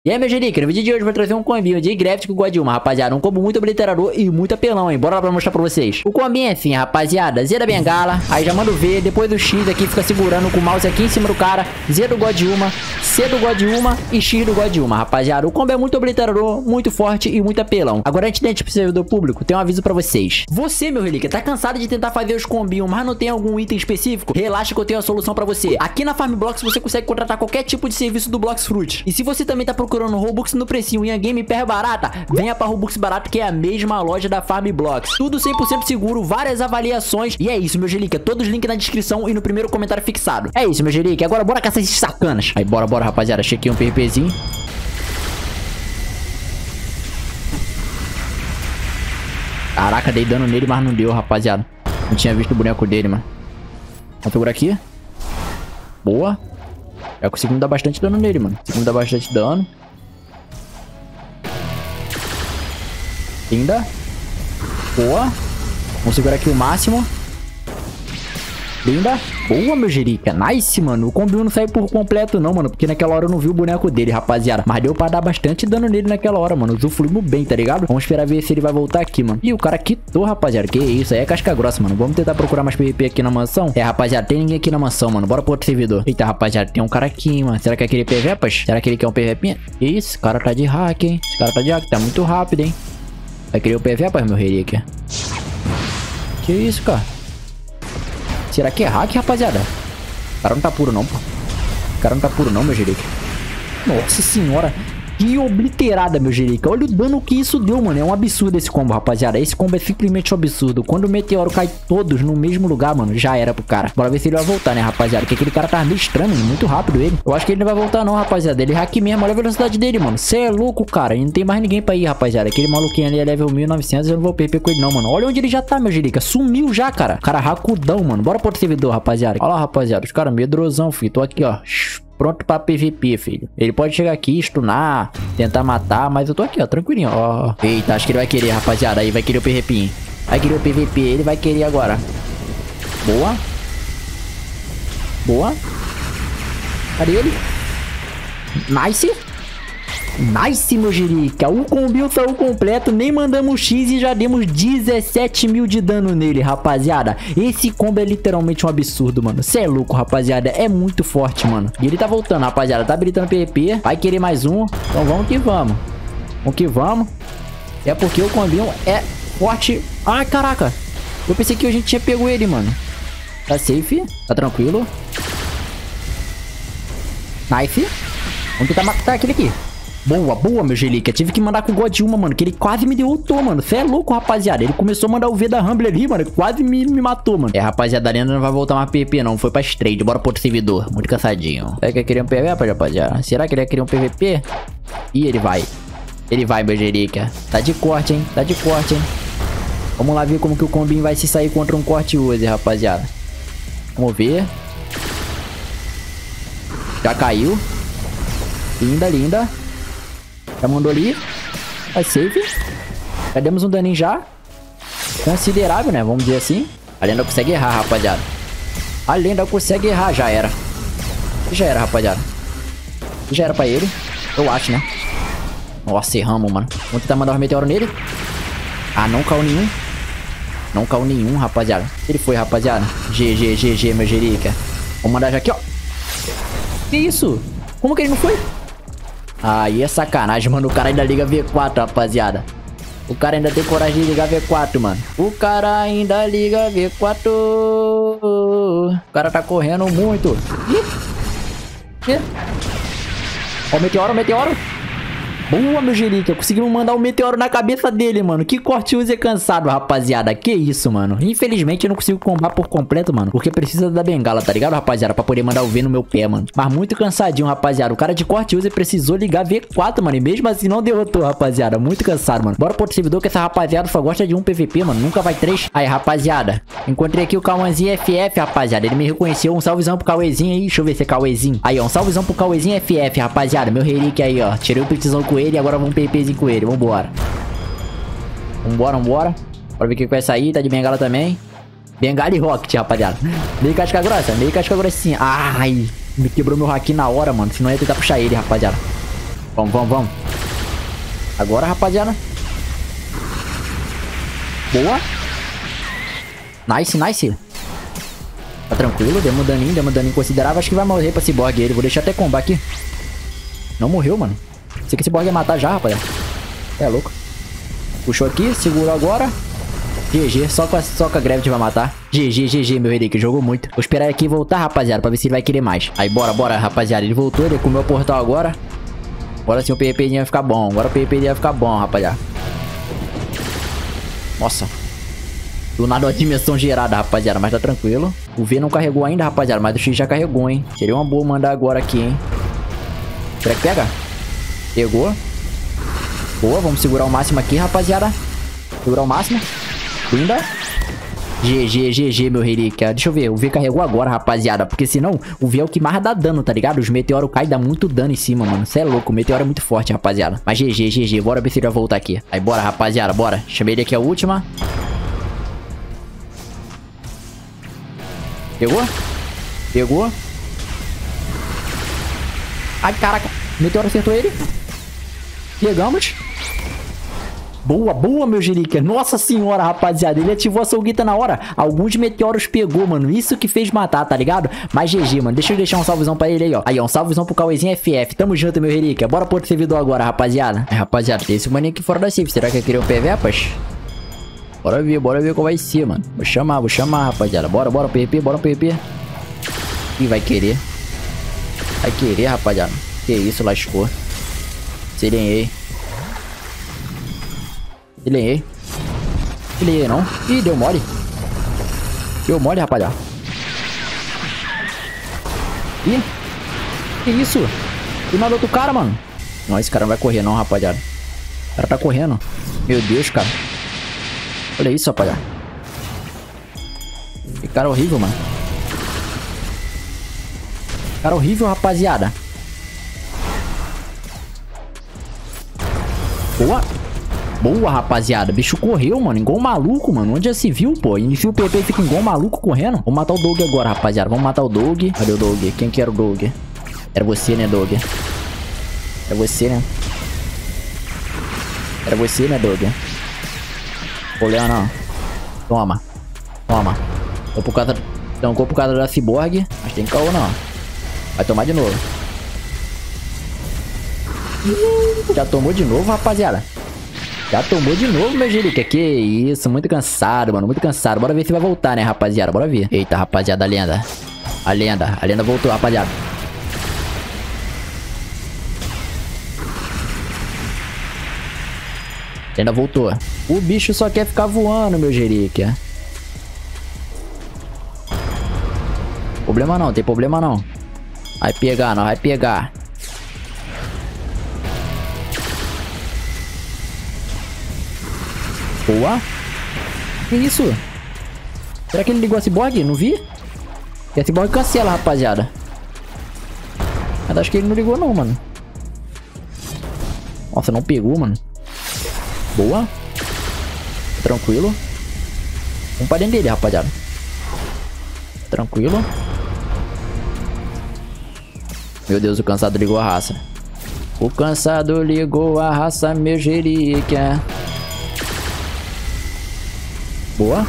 E aí, meu Jerica, no vídeo de hoje eu vou trazer um combinho de Graft com o God de Uma, rapaziada. Um combo muito obliterador e muito apelão, hein? Bora lá pra mostrar pra vocês. O combinho é assim, rapaziada. Z da bengala, aí já manda o V, depois do X aqui fica segurando com o mouse aqui em cima do cara. Z do God de Uma, C do God de Uma e X do God de Uma, rapaziada. O combo é muito obliterador, muito forte e muito apelão. Agora, antes de ir pro servidor público, tem um aviso pra vocês. Você, meu relíquia, tá cansado de tentar fazer os combinhos, mas não tem algum item específico? Relaxa que eu tenho a solução pra você. Aqui na Farm Blocks você consegue contratar qualquer tipo de serviço do Blox Fruit. E se você também tá procurando Robux no precinho e a game hiper barata, venha pra Robux Barato, que é a mesma loja da Farm Blocks. Tudo 100% seguro, várias avaliações. E é isso, meu Gelique. Todos os links na descrição e no primeiro comentário fixado. É isso, meu Gelique. Agora bora caçar esses sacanas. Aí, bora, rapaziada. Chequei um PVPzinho. Caraca, dei dano nele, mas não deu, rapaziada. Não tinha visto o boneco dele, mano. Vamos segurar aqui. Boa. Já conseguimos dar bastante dano nele, mano. Conseguimos dar bastante dano. Linda. Boa. Vamos segurar aqui o máximo. Linda. Boa, meu Jerica. Nice, mano. O combinho não saiu por completo não, mano. Porque naquela hora eu não vi o boneco dele, rapaziada. Mas deu pra dar bastante dano nele naquela hora, mano. Usufruímos bem, tá ligado? Vamos esperar ver se ele vai voltar aqui, mano. Ih, o cara quitou, rapaziada. Que isso? Aí é casca grossa, mano. Vamos tentar procurar mais PVP aqui na mansão. É, rapaziada. Tem ninguém aqui na mansão, mano. Bora pro outro servidor. Eita, rapaziada. Tem um cara aqui, mano. Será que é aquele PVPas? Será que ele quer um PVP? Isso, esse cara tá de hack, hein? Esse cara tá de hack. Tá muito rápido, hein? Vai querer o PVPas, meu relíquia? Que isso, cara? Será que é hack, rapaziada? O cara não tá puro não, pô. O cara não tá puro não, meu Jerica. Nossa senhora. Que obliterada, meu Jerica. Olha o dano que isso deu, mano. É um absurdo esse combo, rapaziada. Esse combo é simplesmente um absurdo. Quando o meteoro cai todos no mesmo lugar, mano, já era pro cara. Bora ver se ele vai voltar, né, rapaziada? Porque aquele cara tá meio estranho, mano. Muito rápido ele. Eu acho que ele não vai voltar não, rapaziada. Ele hack mesmo. Olha a velocidade dele, mano. Cê é louco, cara. E não tem mais ninguém pra ir, rapaziada. Aquele maluquinho ali é level 1900. Eu não vou perder com ele não, mano. Olha onde ele já tá, meu Jerica. Sumiu já, cara. Cara racudão, mano. Bora pro outro servidor, rapaziada. Olha lá, rapaziada. Os caras medrosão, filho. Tô aqui, ó. Pronto pra PVP, filho. Ele pode chegar aqui, stunar, tentar matar, mas eu tô aqui, ó, tranquilinho, ó. Eita, acho que ele vai querer, rapaziada. Aí vai querer o PVP. Vai querer o PVP, ele vai querer agora. Boa. Boa. Cadê ele? Nice. Nice, meu Jerica. O combinho saiu completo. Nem mandamos X e já demos 17 mil de dano nele, rapaziada. Esse combo é literalmente um absurdo, mano. Cê é louco, rapaziada. É muito forte, mano. E ele tá voltando, rapaziada. Tá habilitando PVP. Vai querer mais um. Então vamos que vamos. Vamos que vamos. É porque o combinho é forte. Ai, caraca. Eu pensei que a gente tinha pego ele, mano. Tá safe. Tá tranquilo. Knife. Vamos tentar matar aquele aqui. Boa, boa, meu Gelica. Tive que mandar com o God de Uma, mano, que ele quase me derrotou, mano. Você é louco, rapaziada. Ele começou a mandar o V da Rumble ali, mano. Quase me matou, mano. É, rapaziada, a Arena não vai voltar mais PVP, não. Foi pra Strade. Bora pro outro servidor. Muito cansadinho. Será que ele queria um PVP, rapaziada? Será que ele ia querer um PVP? Ih, ele vai. Ele vai, meu Gelica. Tá de corte, hein? Tá de corte, hein? Vamos lá ver como que o combinho vai se sair contra um corte user, rapaziada. Vamos ver. Já caiu. Linda, linda. Já mandou ali. Vai safe. Já demos um daninho já. Considerável, né? Vamos dizer assim. A lenda consegue errar, rapaziada. A lenda consegue errar. Já era. Já era, rapaziada. Já era pra ele. Eu acho, né? Nossa, erramos, mano. Vamos tentar mandar um meteoro nele. Ah, não caiu nenhum. Não caiu nenhum, rapaziada. Ele foi, rapaziada. GG, meu Jerica. Vamos mandar já aqui, ó. Que isso? Como que ele não foi? Aí é sacanagem, mano. O cara ainda liga V4, rapaziada. O cara ainda tem coragem de ligar V4, mano. O cara ainda liga V4. O cara tá correndo muito. Ih. Ó o meteoro, o meteoro. Boa, meu Jerica. Conseguimos mandar um meteoro na cabeça dele, mano. Que corte user cansado, rapaziada. Que isso, mano. Infelizmente eu não consigo combar por completo, mano. Porque precisa da bengala, tá ligado, rapaziada? Pra poder mandar o V no meu pé, mano. Mas muito cansadinho, rapaziada. O cara de corte user precisou ligar V4, mano. E mesmo assim não derrotou, rapaziada. Muito cansado, mano. Bora pro outro servidor que essa rapaziada só gosta de um PVP, mano. Nunca vai 3. Aí, rapaziada. Encontrei aqui o Cauãzinho FF, rapaziada. Ele me reconheceu. Um salvezão pro Cauêzinho aí. Deixa eu ver se é Cauêzinho. Aí, ó. Um salvezão pro Cauêzinho FF, rapaziada. Meu relíquia aí, ó. Tirei o petizão com ele e agora vamos PVPzinho com ele. Vambora. Vambora. Bora ver o que vai sair. Tá de bengala também. Bengala e rocket, rapaziada. Meio casca grossa. Meio casca grossinha. Ai. Me quebrou meu haki na hora, mano. Senão eu ia tentar puxar ele, rapaziada. Vamos, vamos, vamos. Agora, rapaziada. Boa. Nice, nice. Tá tranquilo, deu um daninho considerável. Acho que vai morrer pra Cyborg ele. Vou deixar até combar aqui. Não morreu, mano. Sei que esse Cyborg ia matar já, rapaziada. É louco. Puxou aqui, segurou agora. GG, só com a Gravity vai matar. GG, meu Henrique, jogou muito. Vou esperar aqui voltar, rapaziada, pra ver se ele vai querer mais. Aí, bora, rapaziada. Ele voltou, ele comeu o portal agora. Agora sim o PVP vai ficar bom. Agora o PVP vai ficar bom, rapaziada. Nossa. Do nada uma dimensão gerada, rapaziada, mas tá tranquilo. O V não carregou ainda, rapaziada, mas o X já carregou, hein. Seria uma boa mandar agora aqui, hein. Será que pega? Pegou. Boa, vamos segurar o máximo aqui, rapaziada. Segurar o máximo. Linda. GG, meu relíquia. Deixa eu ver, o V carregou agora, rapaziada. Porque senão, o V é o que mais dá dano, tá ligado? Os meteoros caem, dá muito dano em cima, mano. Cê é louco, o meteoro é muito forte, rapaziada. Mas GG. Bora ver se ele vai voltar aqui. Aí, bora, rapaziada, bora. Chamei ele aqui a última. Pegou. Ai, caraca. O meteoro acertou ele. Pegamos. Boa, meu Jerica. Nossa senhora, rapaziada. Ele ativou a Soulguita na hora. Alguns meteoros pegou, mano. Isso que fez matar, tá ligado? Mas GG, mano. Deixa eu deixar um salvezão pra ele aí, ó. Aí, ó. Um salvezão pro Cauêzinho FF. Tamo junto, meu Jerica. Bora pro outro servidor agora, rapaziada. É, rapaziada. Tem esse maninho aqui fora da safe. Será que eu queria o PVPas? Bora ver qual vai ser, mano. Vou chamar, rapaziada. Bora, PVP, Ih, vai querer, rapaziada. Que isso, lascou. Silenhei, não. Ih, deu mole, rapaziada. Ih, que isso? Do nada outro cara, mano. Não, esse cara não vai correr não, rapaziada. O cara tá correndo. Meu Deus, cara. Olha isso, rapaziada. Que cara horrível, mano. Cara horrível, rapaziada. Boa, rapaziada. Bicho correu, mano. Igual um maluco, mano. Onde já se viu, pô? Inicia o PP e fica igual um maluco correndo. Vamos matar o Doug agora, rapaziada. Vamos matar o Doug. Cadê o Doug? Quem que era o Doug? Era você, né, Doug? Era você, né? Doug? Olha, não. Toma. Tancou por causa da Cyborg. Mas tem caô, não. Vai tomar de novo. Já tomou de novo, rapaziada. Já tomou de novo, meu Jerica. Que isso, muito cansado, mano. Muito cansado. Bora ver se vai voltar, né, rapaziada. Bora ver. Eita, rapaziada, a lenda. A lenda voltou, rapaziada. A lenda voltou. O bicho só quer ficar voando, meu Jerica. Problema não, tem problema não. Vai pegar, não, vai pegar. Boa. Que isso? Será que ele ligou a Cyborg? Não vi. E a Cyborg cancela, rapaziada. Mas acho que ele não ligou não, mano. Nossa, não pegou, mano. Boa. Tranquilo. Vamos pra dentro dele, rapaziada. Tranquilo. Meu Deus, o cansado ligou a raça. O cansado ligou a raça, meu Jerica. Boa.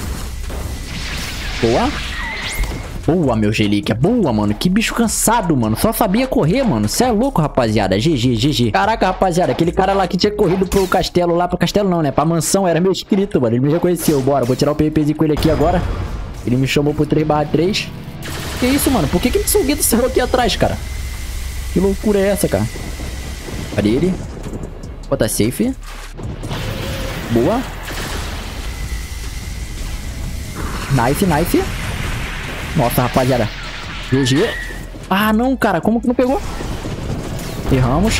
Boa, meu Jerica. Boa, mano. Que bicho cansado, mano. Só sabia correr, mano. Cê é louco, rapaziada. GG. Caraca, rapaziada. Aquele cara lá que tinha corrido pro castelo lá. Pro castelo não, né? Pra mansão. Era meu inscrito, mano. Ele me reconheceu. Bora. Vou tirar o PVPzinho com ele aqui agora. Ele me chamou pro 3/3. Que isso, mano? Por que ele Soulguita saiu aqui atrás, cara? Que loucura é essa, cara? Cadê ele? Bota safe. Boa. Knife. Nossa, rapaziada. GG. Ah, não, cara. Como que não pegou? Erramos.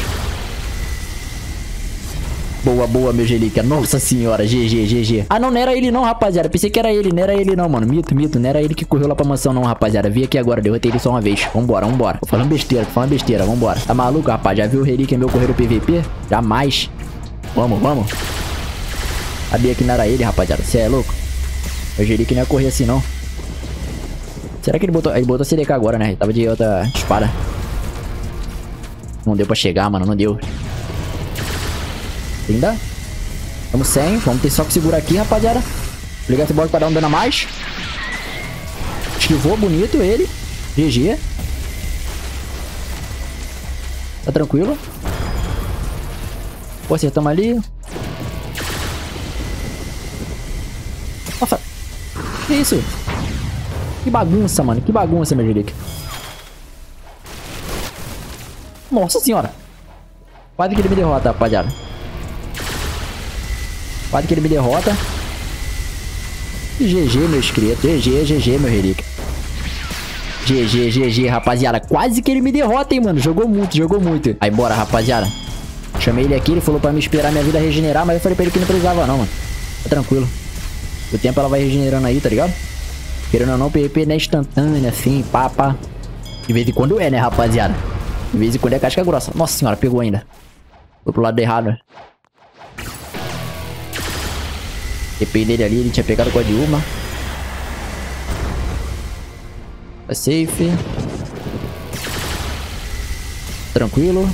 Boa, meu Jerica. Nossa senhora. GG. Ah, não era ele não, rapaziada. Pensei que era ele. Não era ele não, mano. Mito. Não era ele que correu lá pra mansão não, rapaziada. Vi aqui agora. Derrotei ele só uma vez. Vambora. Tô falando besteira. Vambora. Tá maluco, rapaz? Já viu o Relíquia meu correr no PVP? Jamais. Vamos. Sabia que não era ele, rapaziada. Cê é louco? O Jerica não ia correr assim, não. Será que ele botou... Ele botou CDK agora, né? Ele tava de outra espada. Não deu pra chegar, mano. Não deu. Ainda. Vamos sem. Vamos ter só que segurar aqui, rapaziada. Ligar esse bloco pra dar um dano a mais. Esquivou bonito ele. GG. Tá tranquilo. Pô, acertamos ali. Nossa. Que isso? Que bagunça, mano. Que bagunça, meu Jerick. Nossa senhora. Quase que ele me derrota, rapaziada. Quase que ele me derrota. GG, meu inscrito. GG, meu relíquia. GG, rapaziada. Quase que ele me derrota, hein, mano. Jogou muito, jogou muito. Aí, bora, rapaziada. Chamei ele aqui, ele falou pra me esperar minha vida regenerar, mas eu falei pra ele que não precisava não, mano. Tá tranquilo. O tempo ela vai regenerando aí, tá ligado? Querendo ou não, PVP não é instantâneo, assim, pá. De vez em quando é, né, rapaziada? De vez em quando é casca grossa. Nossa senhora, pegou ainda. Foi pro lado errado. TP dele ali, ele tinha pegado com a de uma. Tá safe. Tranquilo.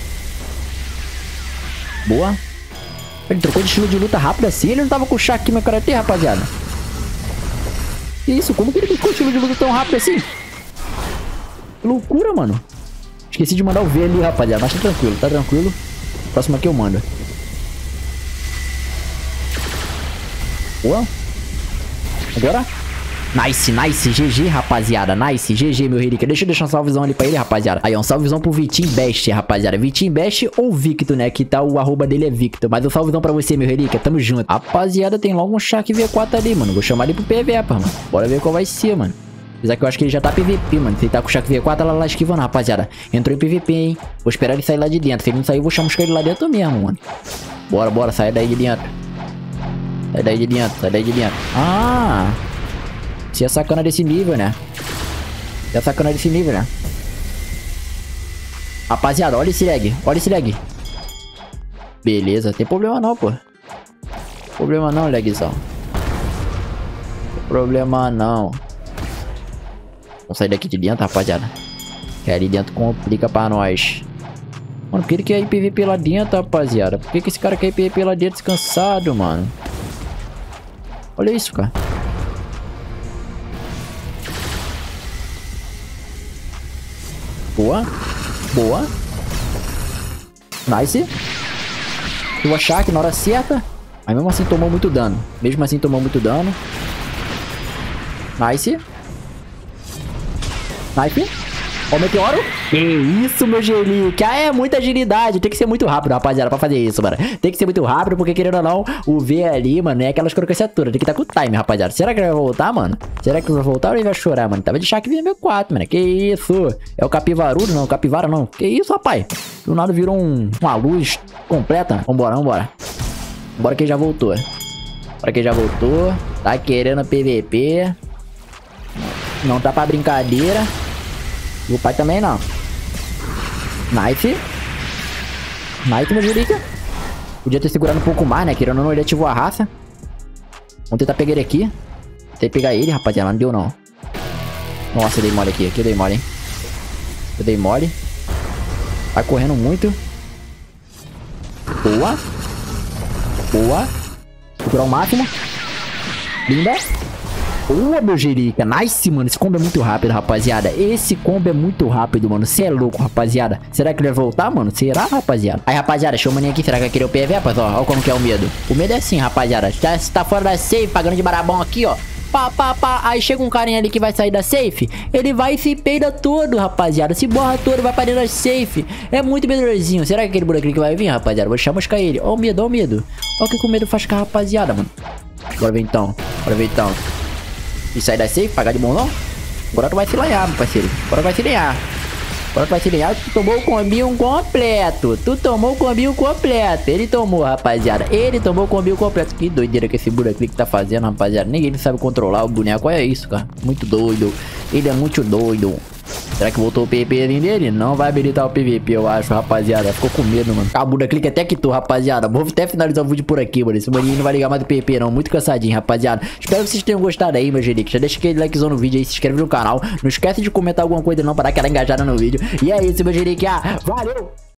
Boa. Ele trocou de estilo de luta rápido assim. Ele não tava com o Shaq meu karatê, rapaziada. Que isso? Como que ele trocou de estilo de luta tão rápido assim? Que loucura, mano. Esqueci de mandar o V ali, rapaziada. Mas tá tranquilo, tá tranquilo. Próximo aqui eu mando. Boa. Agora. Nice, GG, rapaziada. Nice, GG, meu relíquia. Deixa eu deixar um salvezão ali pra ele, rapaziada. Aí, ó, um salvezão pro Vitinho Best, rapaziada. Vitinho Best ou Victor, né? Que tá o arroba dele é Victor. Mas um salvezão pra você, meu relíquia. Tamo junto. Rapaziada, tem logo um Shaq V4 ali, mano. Vou chamar ele pro PVP, mano. Bora ver qual vai ser, mano. Apesar que eu acho que ele já tá PVP, mano. Se ele tá com o Shaq V4, ela lá esquivando, rapaziada. Entrou em PVP, hein. Vou esperar ele sair lá de dentro. Se ele não sair, eu vou chamuscar ele lá dentro mesmo, mano. Bora, sai daí de dentro. Sai daí de dentro. Ah! Se é sacana desse nível, né? Rapaziada, olha esse lag. Beleza, tem problema não, pô. Problema não, lagzão. Problema não. Vamos sair daqui de dentro, rapaziada. Que ali dentro complica pra nós. Mano, por que ele quer ir PVP lá dentro, rapaziada? Por que esse cara quer ir PVP lá dentro descansado, mano? Olha isso, cara. Boa. Nice. Eu achar que na hora certa. Mas mesmo assim tomou muito dano. Nice. Ó o meteoro. Que isso, meu Gelique. Ah, é muita agilidade. Tem que ser muito rápido, rapaziada, pra fazer isso, mano. Tem que ser muito rápido, porque querendo ou não, o V ali, mano, é aquelas crocâncias todas. Tem que estar com o time, rapaziada. Será que ele vai voltar, mano? Ou ele vai chorar, mano? Tava de Shaq V4, mano. Que isso? É o capivarudo, não? Capivara, não. Que isso, rapaz? Do nada virou uma luz completa. Vambora. Bora que ele já voltou. Tá querendo PVP. Não tá pra brincadeira. O pai também não. Nice, meu Jurica. Podia ter segurado um pouco mais, né? Querendo ou não, ele ativou a raça. Vamos tentar pegar ele aqui. Tentei pegar ele, rapaziada. Não deu, não. Nossa, eu dei mole aqui. Eu dei mole. Vai correndo muito. Boa. Procurar o máximo. Linda. Boa, meu Jerica. Nice, mano. Esse combo é muito rápido, rapaziada. Mano. Você é louco, rapaziada. Será que ele vai voltar, mano? Será, rapaziada? Aí, rapaziada, deixa eu maninho aqui. Será que vai querer o PV, rapaz? Ó, olha como que é o medo. O medo é assim, rapaziada. Se tá fora da safe, pagando de barabão aqui, ó. Pá. Aí chega um carinha ali que vai sair da safe. Ele vai e se peida todo, rapaziada. Se borra todo, vai pra dentro da safe. É muito medrosinho. Será que aquele bonequinho que vai vir, rapaziada? Vou chamuscar ele. Ó o medo. Olha o que o medo faz com a rapaziada, mano. Bora ver então. E sair da safe, pagar de bom não? Agora tu vai se lanhar, meu parceiro. Tu tomou o combinho completo. Ele tomou, rapaziada. Que doideira que esse bonequinho que tá fazendo, rapaziada. Ninguém sabe controlar o boneco. Olha isso, cara. Muito doido. Ele é muito doido. Será que voltou o PVP dele? Não vai habilitar o PVP, eu acho, rapaziada. Ficou com medo, mano. A bunda clica até quitou, rapaziada. Vou até finalizar o vídeo por aqui, mano. Esse maninho não vai ligar mais do PVP, não. Muito cansadinho, rapaziada. Espero que vocês tenham gostado aí, meu Jerick. Já deixa aquele likezão no vídeo aí, se inscreve no canal. Não esquece de comentar alguma coisa não, para dar aquela engajada no vídeo. E é isso, meu Jerick. Valeu!